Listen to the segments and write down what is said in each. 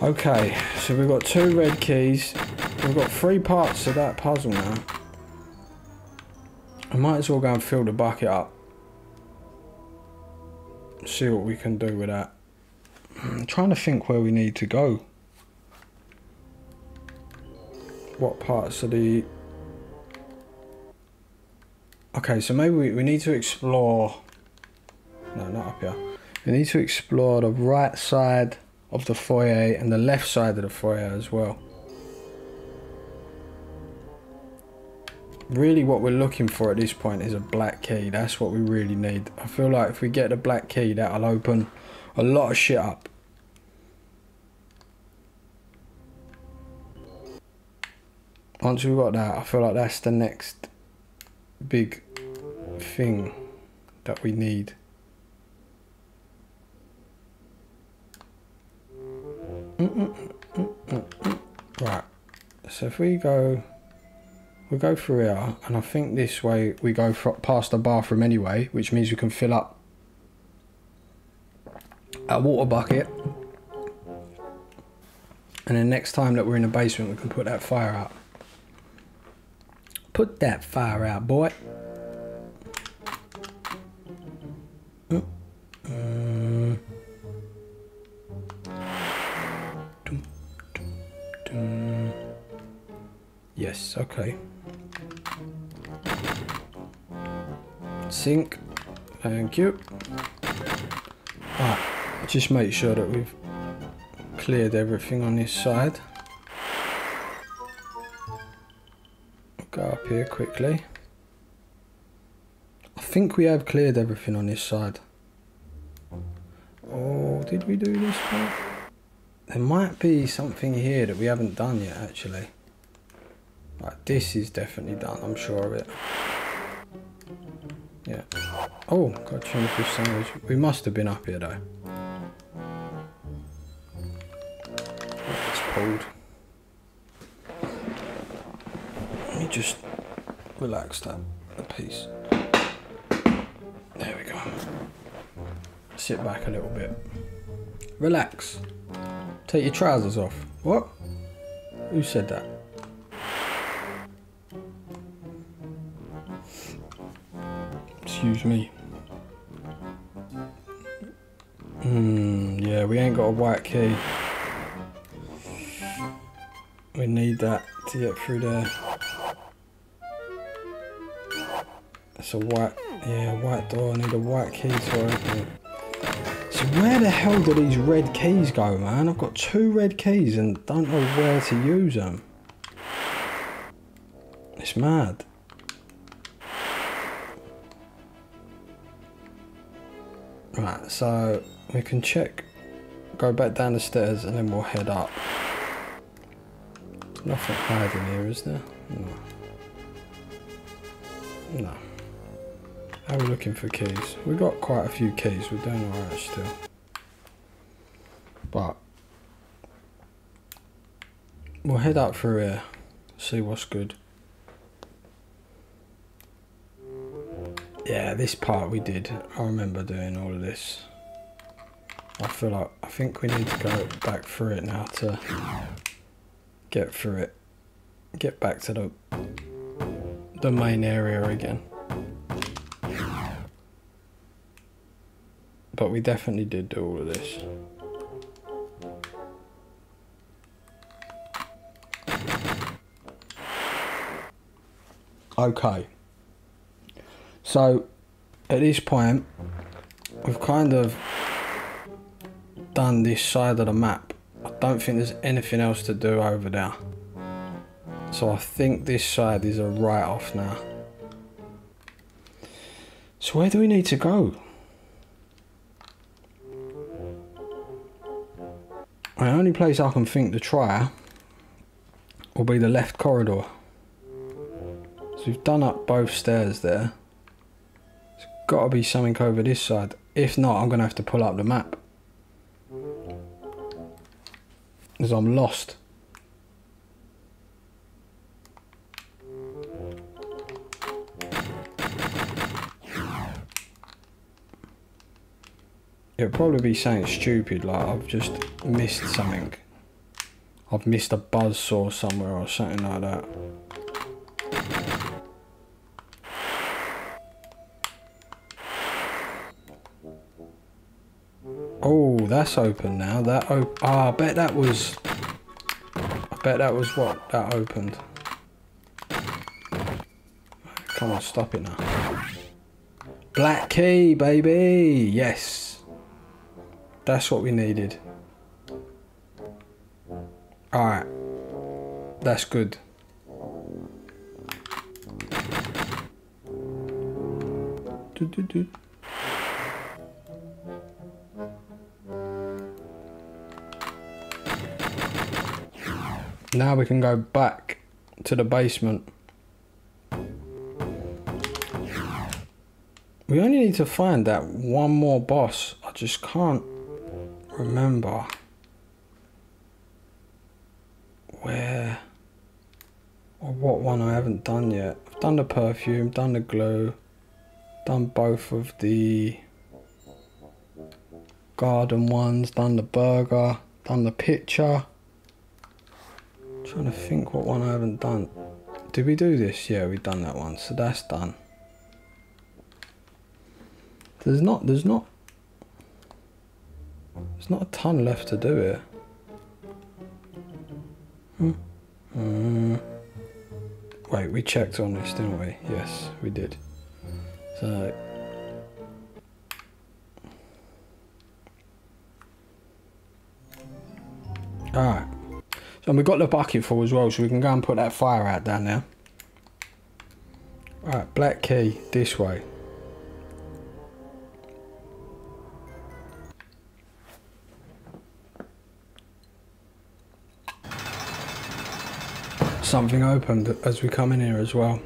Okay, so we've got 2 red keys. We've got 3 parts of that puzzle now. I might as well go and fill the bucket up. See what we can do with that. I'm trying to think where we need to go. What parts of the... Okay, so maybe we need to explore... No, not up here. We need to explore the right side of the foyer and the left side of the foyer as well. Really what we're looking for at this point is a black key. That's what we really need. I feel like if we get the black key, that'll open a lot of shit up. Once we've got that, I feel like that's the next big thing that we need. Right, so if we go through here, and I think this way we go past the bathroom anyway, which means we can fill up a water bucket, and then next time that we're in the basement we can put that fire out. Put that fire out, boy. Yes, okay. Sink, thank you. Right, just make sure that we've cleared everything on this side. Go up here quickly. I think we have cleared everything on this side. Oh, did we do this part? There might be something here that we haven't done yet, actually. Right, this is definitely done, I'm sure of it. Yeah. Oh, got tuna fish sandwich. We must have been up here though. It's pulled. Let me just relax that a piece. There we go. Sit back a little bit. Relax. Take your trousers off. What? Who said that? Excuse me. Yeah, we ain't got a white key. We need that to get through there. It's a white, yeah, white door. I need a white key to open it. So where the hell do these red keys go, man? I've got 2 red keys and don't know where to use them. It's mad. Right, so we can check, go back down the stairs and then we'll head up. There's nothing hiding here, is there? No. No. How are we looking for keys? We've got quite a few keys, we're doing alright still. But we'll head up through here, see what's good. Yeah, this part we did. I remember doing all of this. I think we need to go back through it now to get through it. Get back to the main area again. But we definitely did do all of this. Okay. So, at this point, we've kind of done this side of the map. I don't think there's anything else to do over there. So I think this side is a write-off now. So where do we need to go? The only place I can think to try will be the left corridor. So we've done up both stairs there. There's got to be something over this side. If not, I'm going to have to pull up the map. Because I'm lost. It'll probably be something stupid, like I've just missed something. I've missed a buzzsaw somewhere or something like that. Oh, that's open now. I bet that was what that opened. Come on, stop it now. Black key, baby. Yes. That's what we needed. Alright. That's good. Now we can go back to the basement. We only need to find that one more boss. I just can't remember where or what one I haven't done yet. I've done the perfume, done the glue, done both of the garden ones, done the burger, done the picture. Trying to think what one I haven't done. Did we do this? Yeah, we've done that one, so that's done. There's not a ton left to do here. Wait, we checked on this, didn't we? Yes, we did. So alright. So we got the bucket full as well, so we can go and put that fire out down there. Alright, black key this way. Something opened as we come in here as well.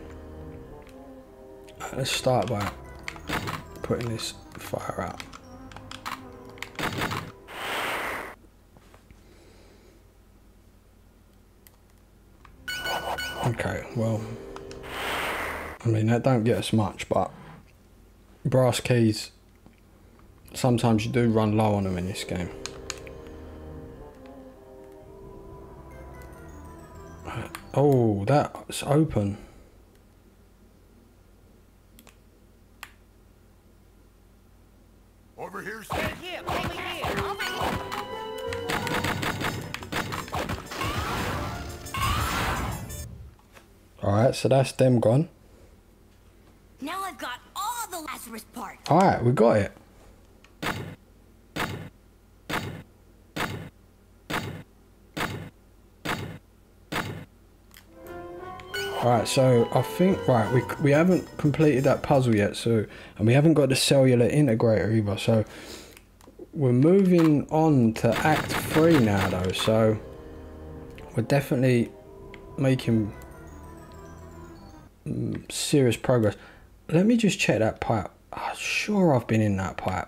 Let's start by putting this fire out. Okay, well, I mean, that don't get us much, but brass keys, sometimes you do run low on them in this game. Oh, that's open. Over here, sir. Over here. Alright, so that's them gone. Now I've got all the Lazarus parts. Alright, we got it. Alright, so I think, right, we haven't completed that puzzle yet, so, and we haven't got the cellular integrator either, so we're moving on to Act 3 now though, so we're definitely making serious progress. Let me just check that pipe. I'm sure I've been in that pipe.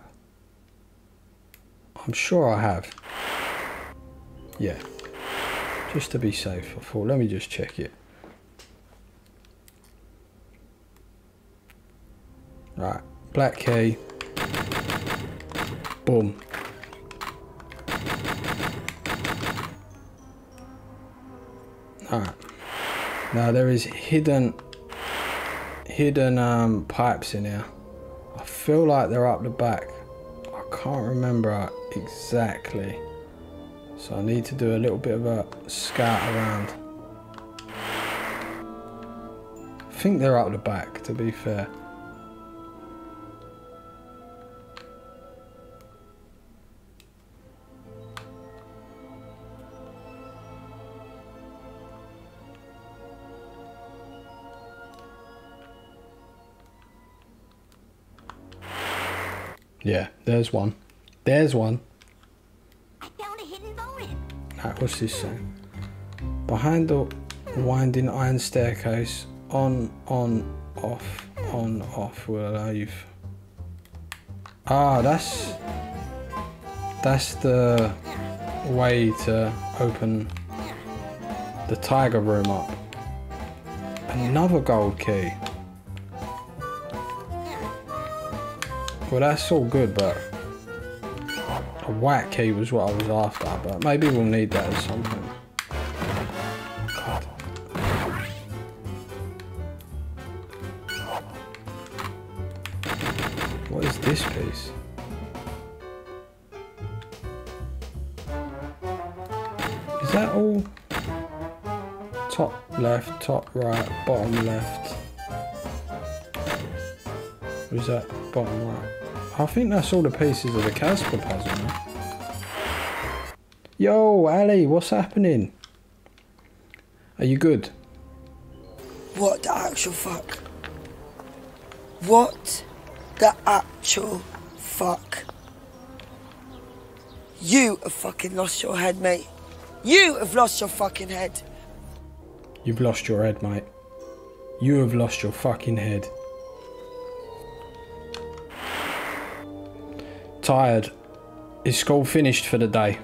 I'm sure I have. Yeah. Just to be safe, I thought, let me just check it. Right, black key. Boom. Alright. Now there is hidden pipes in here. I feel like they're up the back. I can't remember exactly. So I need to do a little bit of a scout around. I think they're up the back, to be fair. Yeah, there's one. There's one. I found a hidden bonus. Alright, what's this saying? Behind the winding iron staircase, on, off will allow you. Ah, that's the way to open the tiger room up. Another gold key. Well, that's all good, but a white key was what I was after, but maybe we'll need that as something. this piece? Is that all? Top left, top right, bottom left. Or is that bottom right? I think that's all the pieces of the Casper puzzle, man. Yo, Ali, what's happening? Are you good? What the actual fuck? What the actual fuck? You have fucking lost your head, mate. You have lost your fucking head. You've lost your head, mate. You have lost your fucking head. Tired. Is school finished for the day?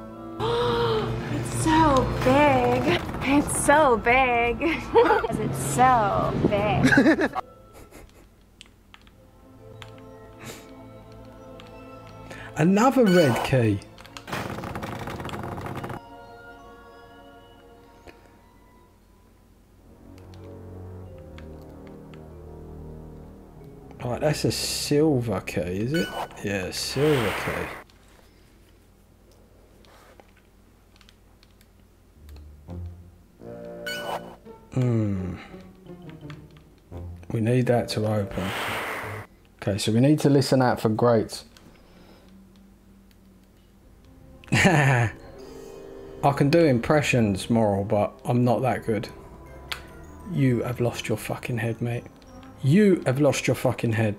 It's so big. It's so big. It's so big. Another red key. Right, that's a silver key, is it? Yeah, silver key. We need that to open. Okay, so we need to listen out for grates. I can do impressions, Moral, but I'm not that good. You have lost your fucking head, mate. You have lost your fucking head.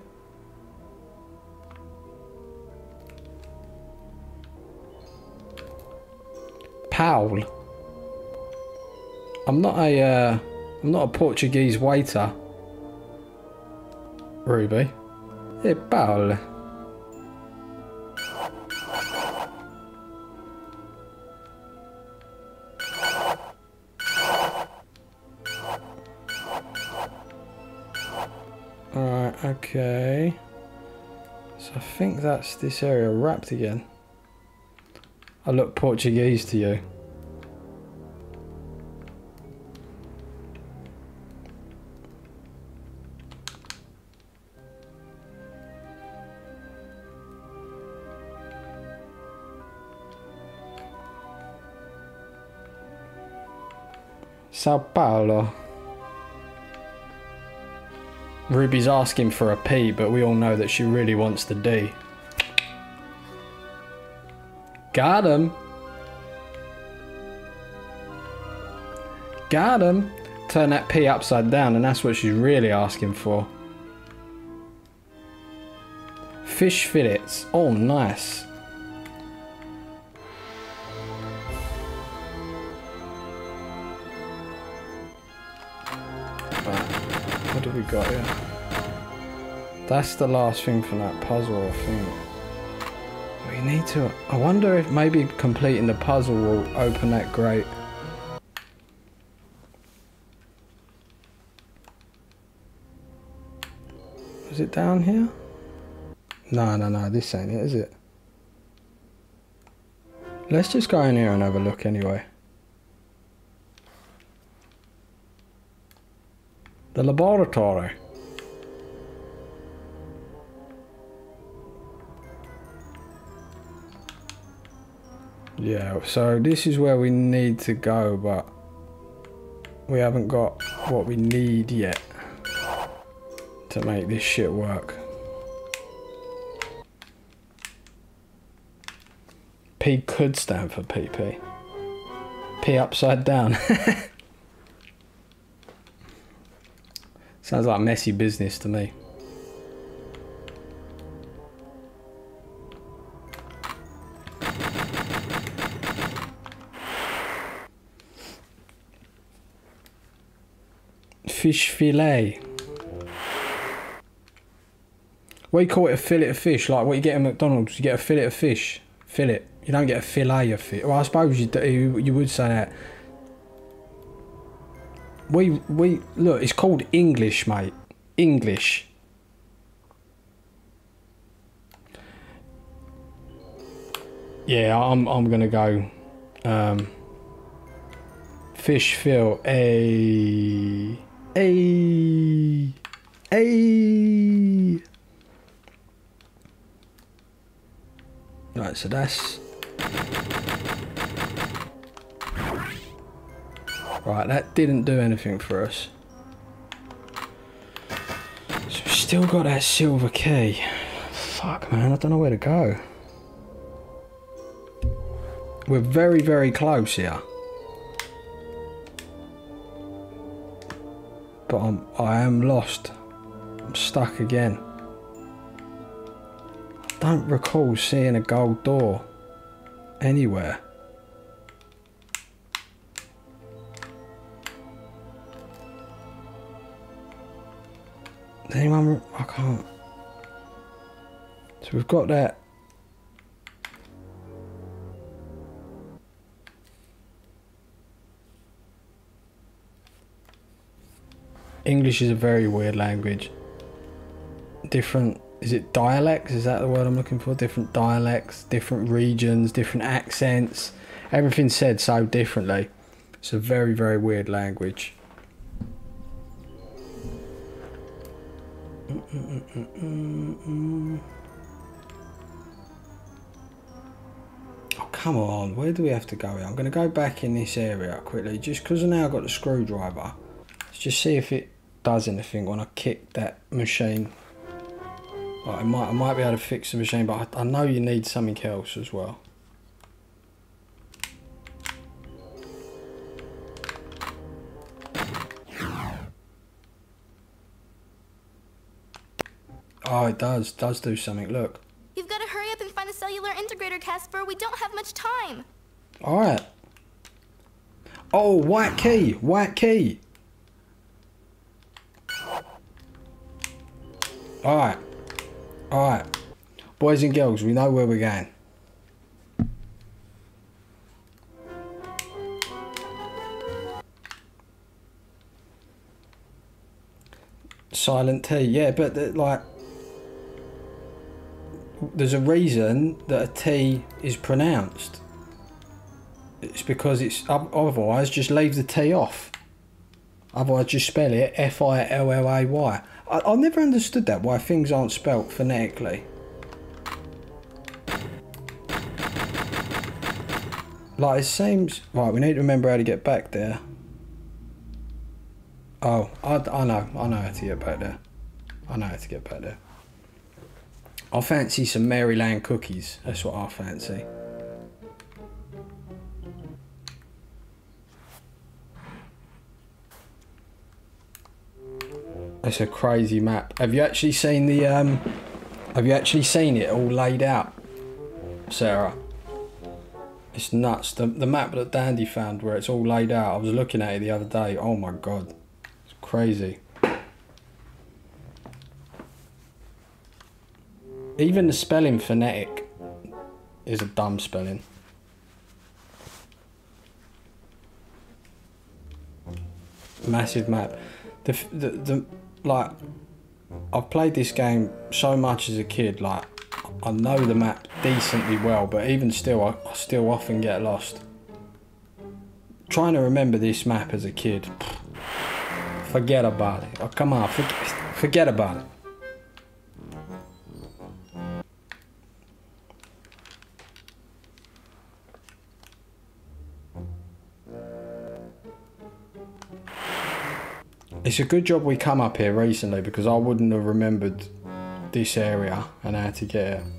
Paul. I'm not a Portuguese waiter. Ruby. Hey, Paul. Alright, okay. So I think that's this area wrapped again. I look Portuguese to you. Sao Paulo. Ruby's asking for a P, but we all know that she really wants the D. Got him. Got him. Turn that P upside down, and that's what she's really asking for. Fish fillets. Oh, nice. What have we got here? That's the last thing from that puzzle, I think. We need to... I wonder if maybe completing the puzzle will open that grate. Is it down here? No, this ain't it, is it? Let's just go in here and have a look anyway. The laboratory. Yeah, so this is where we need to go, but we haven't got what we need yet to make this shit work. P could stand for PP. P upside down. Sounds like messy business to me. Fish fillet. What do you call it? A fillet of fish? Like what you get at McDonald's? You get a fillet of fish. Fillet. You don't get a fillet of fish. Well, I suppose you would say that. We look. It's called English, mate. English. Yeah, I'm gonna go. Fish fill. A. Right, so that's... Right, that didn't do anything for us. So we've still got that silver key. Fuck, man, I don't know where to go. We're very, very close here. But I am lost. I'm stuck again. I don't recall seeing a gold door anywhere. Does anyone... I can't... So we've got that. English is a very weird language. Different... Is it dialects? Is that the word I'm looking for? Different dialects, different regions, different accents. Everything's said so differently. It's a very, very weird language. Oh, come on. Where do we have to go here? I'm going to go back in this area quickly. Just because now I've got the screwdriver. Let's just see if it does anything when I kick that machine. Right, I might be able to fix the machine, but I know you need something else as well. Oh, it does do something, look. You've got to hurry up and find a cellular integrator, Casper. We don't have much time. Alright. Oh, white key, white key. Alright. Alright. Boys and girls, we know where we're going. Silent T, yeah, but like... There's a reason that a T is pronounced. It's because it's... Otherwise, just leave the T off. Otherwise, just spell it F-I-L-L-A-Y. I've never understood that, why things aren't spelt phonetically. Like, it seems... Right, we need to remember how to get back there. Oh, I know how to get back there. I know how to get back there. I fancy some Maryland cookies. That's what I fancy. It's a crazy map. Have you actually seen the have you actually seen it all laid out, Sarah? It's nuts. The map that Dandy found where it's all laid out. I was looking at it the other day. Oh my god. It's crazy. Even the spelling phonetic is a dumb spelling. Massive map. The like, I've played this game so much as a kid, like, I know the map decently well, but even still, I still often get lost. Trying to remember this map as a kid, forget about it. Oh, come on, forget about it. It's a good job we come up here recently, because I wouldn't have remembered this area and how to get here.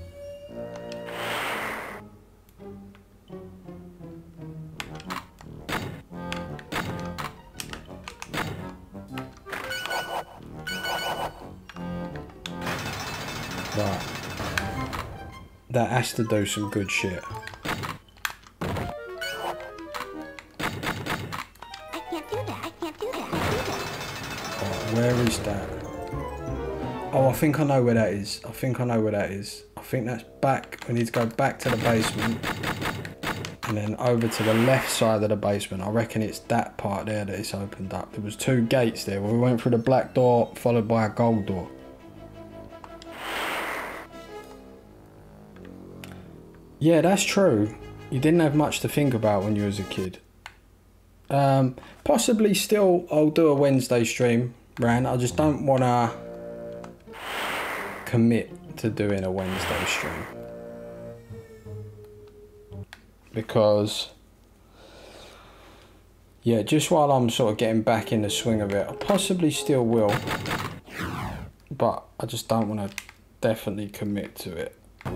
Right. That has to do some good shit. Where is that? Oh, I think I know where that is. I think that's back. We need to go back to the basement. And then over to the left side of the basement. I reckon it's that part there that it's opened up. There was two gates there. We went through the black door, followed by a gold door. Yeah, that's true. You didn't have much to think about when you was a kid. Possibly still, I'll do a Wednesday stream. Ran. I just don't want to commit to doing a Wednesday stream. because yeah, just while I'm sort of getting back in the swing of it, I possibly still will, but I just don't want to definitely commit to it.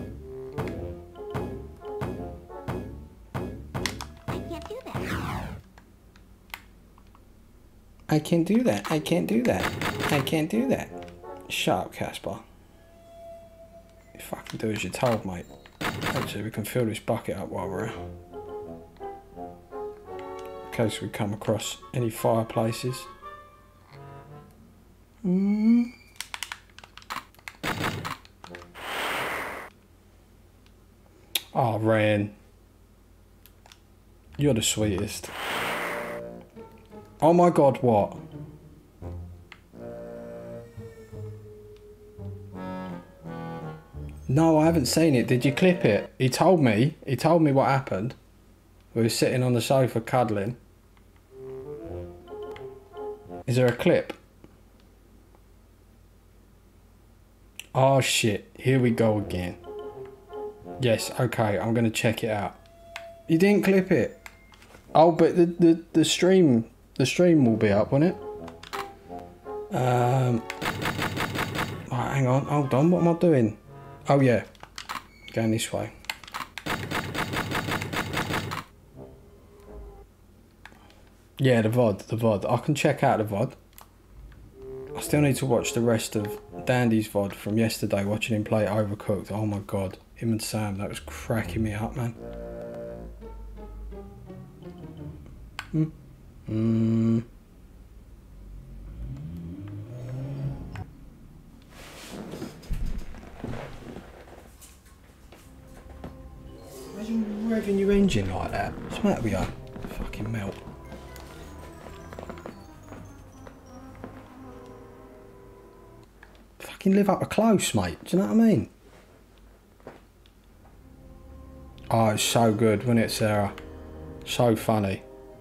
I can't do that. I can't do that. I can't do that. Shut up, Casper. You fucking do as you're told, mate. Actually, we can fill this bucket up while we're out. In case we come across any fireplaces. Oh, Ren. You're the sweetest. Oh my god, what? No, I haven't seen it. Did you clip it? He told me. He told me what happened. We were sitting on the sofa cuddling. Is there a clip? Oh shit, here we go again. Yes, okay, I'm gonna check it out. You didn't clip it. Oh, but the stream will be up, won't it? Right, hang on, hold on, what am I doing? Oh yeah, going this way. Yeah, the VOD. I can check out the VOD. I still need to watch the rest of Dandy's VOD from yesterday, watching him play Overcooked. Oh my god, him and Sam, that was cracking me up, man. Imagine revving your engine like that. What's the matter with you? Fucking melt. Fucking live up close, mate. Do you know what I mean? Oh, it's so good, wasn't it, Sarah? So funny.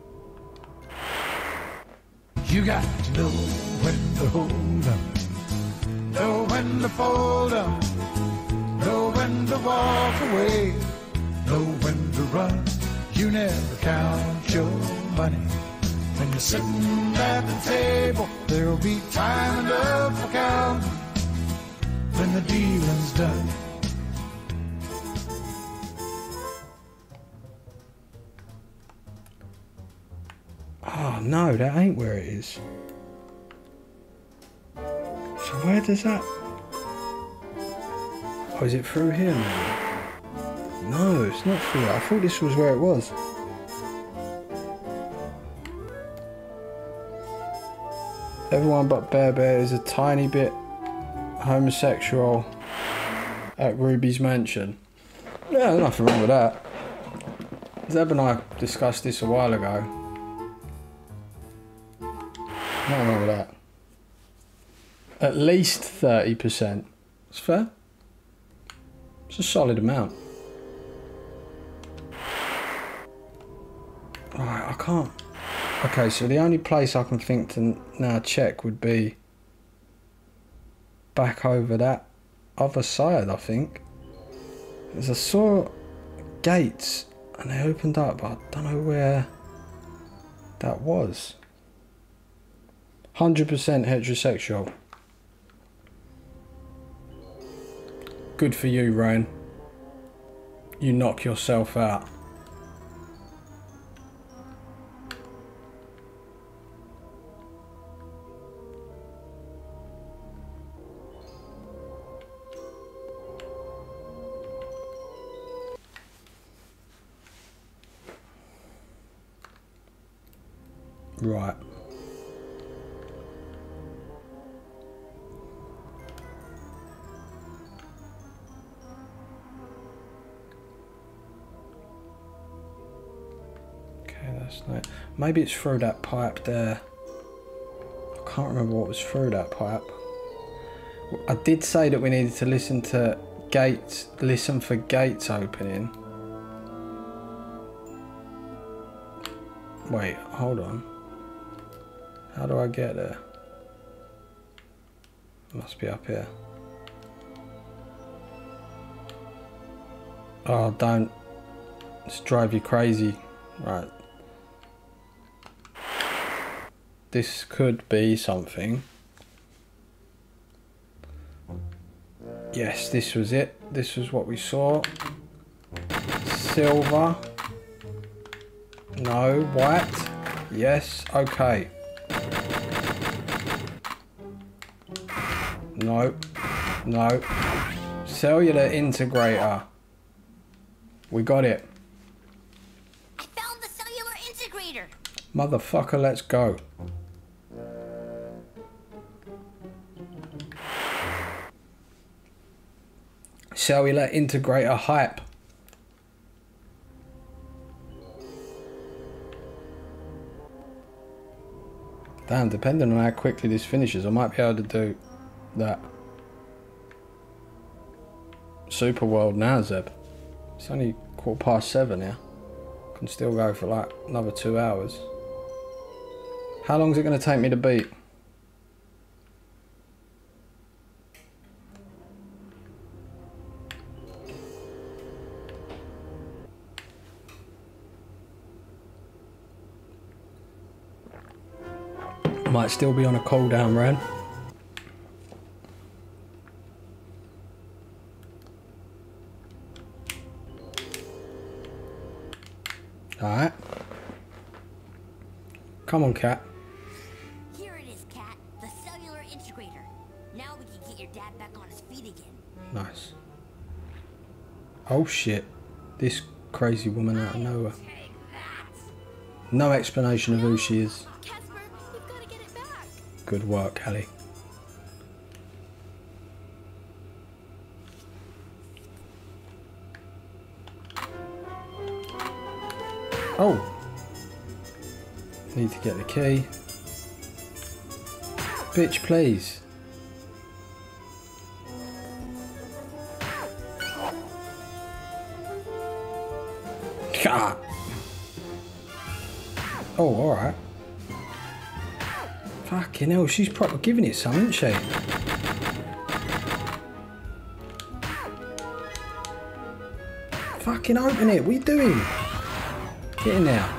You got to know when to hold up, know when to fold up, know when to walk away, know when to run. You never count your money. When you're sitting at the table, there'll be time enough for counting when the dealing's done. Oh no, that ain't where it is. So where does that... Oh, is it through here now? No, it's not through that. I thought this was where it was. Everyone but Bear Bear is a tiny bit homosexual at Ruby's mansion. Yeah, there's nothing wrong with that. Zeb and I discussed this a while ago. Nothing wrong with that. At least 30%. It's fair. It's a solid amount. Right, I can't. Okay, so the only place I can think to now check would be back over that other side, I think. Because I saw gates and they opened up, but I don't know where that was. 100% heterosexual. Good for you, Rain. You knock yourself out. Right. Like, maybe it's through that pipe there. I can't remember what was through that pipe. I did say that we needed to listen to gates, listen for gates opening. Wait, hold on. How do I get there? It must be up here. Oh, don't. It's drive you crazy. Right. This could be something. Yes, this was it. This was what we saw. Silver. No. White. Yes. Okay. No. No. Cellular integrator. We got it. I found the cellular integrator. Motherfucker, let's go. Cellular integrator hype. Damn, depending on how quickly this finishes, I might be able to do that. Super World now, Zeb. It's only 7:15 here. Can still go for like another 2 hours. How long is it going to take me to beat? Might still be on a cooldown run. Alright. Come on, cat. Here it is, Cat. The cellular integrator. Now we can get your dad back on his feet again. Nice. Oh shit. This crazy woman out of nowhere. No explanation of who she is. Casper, we've got to get it back. Good work, Hallie. Oh! Need to get the key. Bitch, please. Ah. Oh, alright. Fucking hell, she's probably giving it some, isn't she? Fucking open it, what are you doing? Get in there.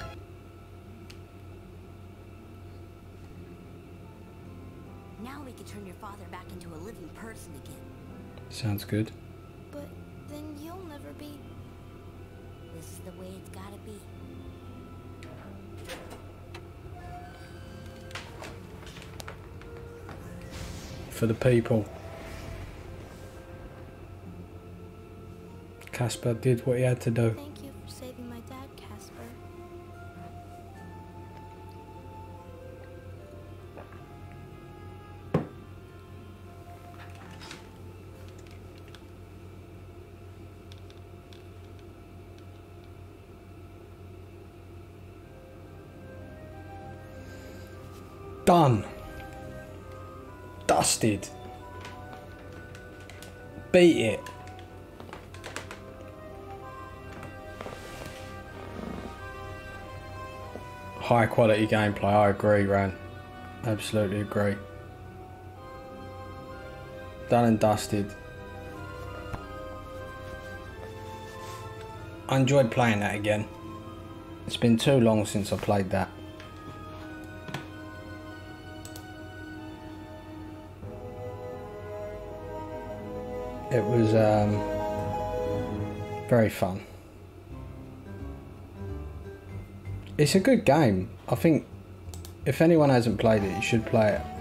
Now we can turn your father back into a living person again. Sounds good. But then you'll never be. This is the way it's gotta be. For the people. Casper did what he had to do. Thank you for saving my dad, Casper. Done. Dusted. Beat it. High quality gameplay, I agree, Ran. Absolutely agree. Done and dusted. I enjoyed playing that again. It's been too long since I played that. It was very fun. It's a good game. I think if anyone hasn't played it, you should play it.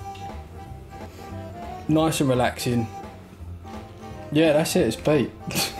Nice and relaxing. Yeah, that's it, it's beat.